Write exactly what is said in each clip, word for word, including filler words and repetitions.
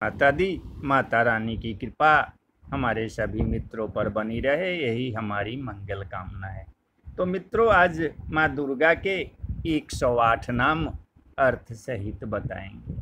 माता दी, माता रानी की कृपा हमारे सभी मित्रों पर बनी रहे, यही हमारी मंगल कामना है। तो मित्रों, आज माँ दुर्गा के एक सौ आठ नाम अर्थ सहित बताएंगे।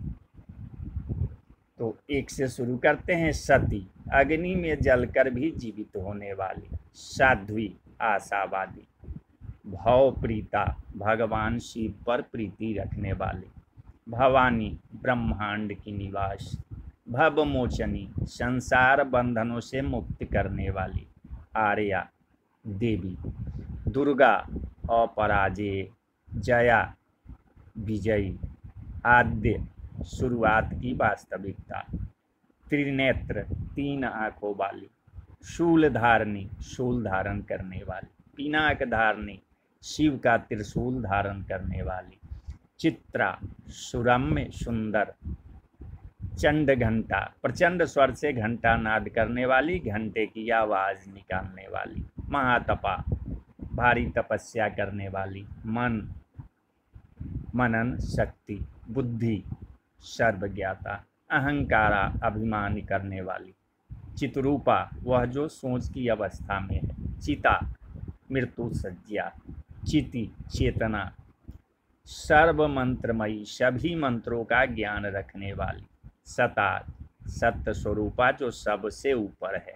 तो एक से शुरू करते हैं। सती, अग्नि में जलकर भी जीवित होने वाली। साध्वी, आशावादी। भवप्रीता, भगवान शिव पर प्रीति रखने वाली। भवानी, ब्रह्मांड की निवास। भवमोचनी, संसार बंधनों से मुक्त करने वाली। आर्या, देवी। दुर्गा, अपराजेय। जया, विजयी। आद्य, शुरुआत की वास्तविकता। त्रिनेत्र, तीन आंखों वाली। शूलधारणी, शूल धारण करने वाली। पिनाक धारणी, शिव का त्रिशूल धारण करने वाली। चित्रा, सुरम्य सुंदर। चंड घंटा, प्रचंड स्वर से घंटा नाद करने वाली, घंटे की आवाज निकालने वाली। महातपा, भारी तपस्या करने वाली। मन, मनन शक्ति। बुद्धि, सर्वज्ञाता। अहंकारा, अभिमान करने वाली। चितरूपा, वह जो सोच की अवस्था में है। चिता, मृत्यु सज्जा। चिति, चेतना। सर्व मंत्रमयी, सभी मंत्रों का ज्ञान रखने वाली। सता, सत्य स्वरूपा, जो सबसे ऊपर है।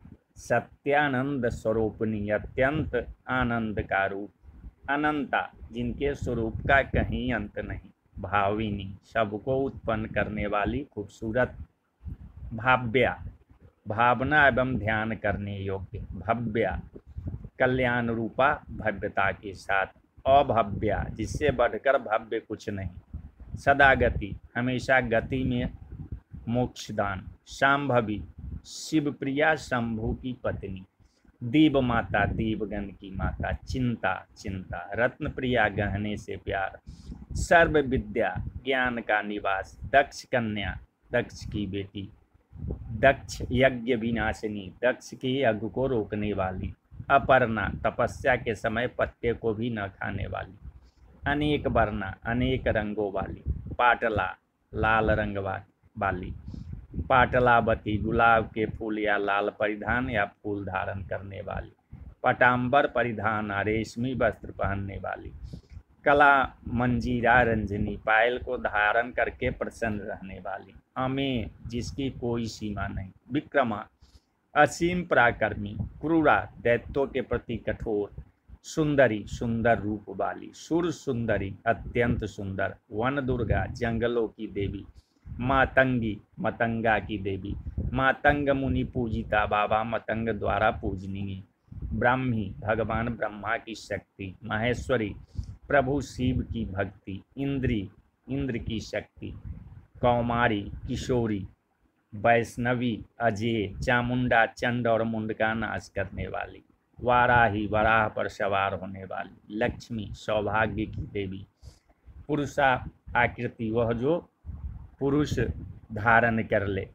सत्यानंद स्वरूपनी, अत्यंत आनंद का रूप। अनंता, जिनके स्वरूप का कहीं अंत नहीं। भाविनी, सबको उत्पन्न करने वाली, खूबसूरत। भाव्या, भावना एवं ध्यान करने योग्य। भव्या, कल्याण रूपा, भव्यता के साथ। अभव्या, जिससे बढ़कर भव्य कुछ नहीं। सदागति, हमेशा गति में मोक्षदान। शांभवी, शिवप्रिया, शंभु की पत्नी। दीव माता, देवगण की माता। चिंता, चिंता। रत्न प्रिया, गहने से प्यार। सर्व विद्या, ज्ञान का निवास। दक्ष कन्या, दक्ष की बेटी। दक्ष, यज्ञ विनाशिनी, दक्ष के यज्ञ को रोकने वाली। अपर्णा, तपस्या के समय पत्ते को भी न खाने वाली। अनेक वर्णा, अनेक रंगों वाली। पाटला, लाल रंग वाली। पाटलावती, गुलाब के फूल या लाल परिधान या फूल धारण करने वाली। पटाम्बर परिधान, रेशमी वस्त्र पहनने वाली। कला मंजीरा रंजनी, पायल को धारण करके प्रसन्न रहने वाली। अमेय, जिसकी कोई सीमा नहीं। विक्रमा, असीम पराक्रमी। क्रूरा, दैत्यों के प्रति कठोर। सुंदरी, सुंदर रूप वाली। सुर सुंदरी, अत्यंत सुंदर। वन दुर्गा, जंगलों की देवी। मातंगी, मतंगा की देवी। मातंग मुनि पूजिता, बाबा मतंग द्वारा पूजनीय। ब्राह्मी, भगवान ब्रह्मा की शक्ति। महेश्वरी, प्रभु शिव की भक्ति। इंद्री, इंद्र की शक्ति। कौमारी, किशोरी। वैष्णवी, अजय। चामुंडा, चंड और मुंड का नाश करने वाली। वाराही, वराह पर सवार होने वाली। लक्ष्मी, सौभाग्य की देवी। पुरुषा आकृति, वह जो पुरुष धारण कर ले।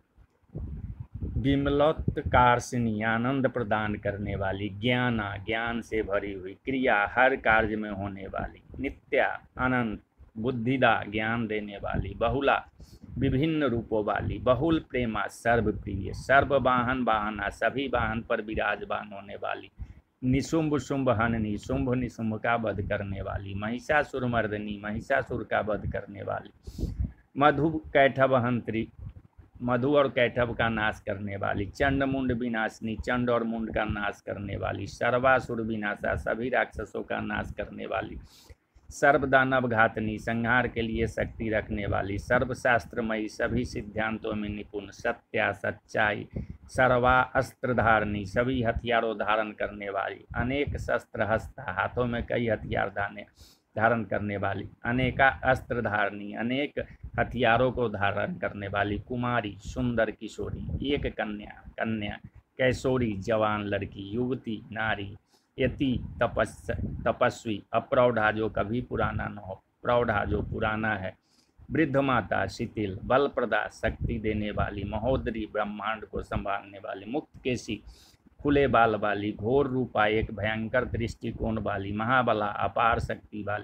विमलोत्कार्षिणी, आनंद प्रदान करने वाली। ज्ञाना, ज्ञान से भरी हुई। क्रिया, हर कार्य में होने वाली। नित्या, अनंत। बुद्धिदा, ज्ञान देने वाली। बहुला, विभिन्न रूपों वाली। बहुल प्रेमा, सर्वप्रिय। सर्व वाहन वाहना, सभी वाहन पर विराजमान होने वाली। निशुंभ शुंभ हननी, शुंभ निशुंभ का वध करने वाली। महिषासुर मर्दनी, महिषासुर का वध करने वाली। मधु कैठव हंत्री, मधु और कैठव का नाश करने वाली। चंड मुंड विनाशिनी, चंड और मुंड का नाश करने वाली। सर्वासुर विनाशा, सभी राक्षसों का नाश करने वाली। सर्वदानव घातनी, संहार के लिए शक्ति रखने वाली। सर्वशास्त्रमयी, सभी सिद्धांतों में निपुण। सत्या, सच्चाई। सर्वा अस्त्र धारणी, सभी हथियारों धारण करने वाली। अनेक शस्त्र हस्ता, हाथों में कई हथियार धाने धारण करने वाली। अनेका अस्त्र धारणी, अनेक हथियारों को धारण करने वाली। कुमारी, सुंदर किशोरी। एक कन्या, कन्या। कैशोरी, जवान लड़की। युवती, नारी। यति, तपस् तपस्वी। अप्रौढ़ा, जो कभी पुराना न हो। प्रौढ़ा, जो पुराना है। वृद्ध माता, शिथिल। बलप्रदा, शक्ति देने वाली। महोदरी, ब्रह्मांड को संभालने वाली। मुक्त केशी, खुले बाल वाली। घोर रूपा, एक भयंकर दृष्टिकोण वाली। महाबला, अपार शक्ति वाली।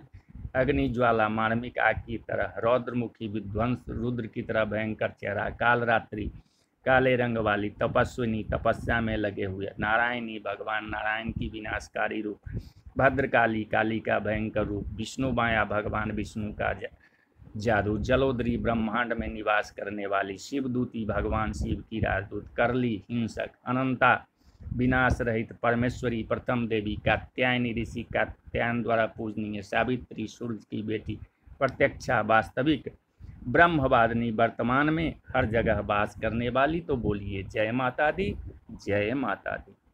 अग्नि ज्वाला मार्मिक आग की तरह, रौद्रमुखी विध्वंस रुद्र की तरह भयंकर चेहरा, काल रात्रि काले रंग वाली, तपस्विनी तपस्या में लगे हुए, नारायणी भगवान नारायण की विनाशकारी रूप, भद्रकाली काली का भयंकर रूप, विष्णु माया भगवान विष्णु का जादू, जलोदरी ब्रह्मांड में निवास करने वाली, शिवदूती भगवान शिव की राजदूत, करली हिंसक, अनंता विनाश रहित परमेश्वरी, प्रथम देवी कात्यायनी ऋषि कात्यायन द्वारा पूजनीय, सावित्री सूर्य की बेटी, प्रत्यक्षा वास्तविक, ब्रह्मवादिनी, वर्तमान में हर जगह वास करने वाली। तो बोलिए जय माता दी, जय माता दी।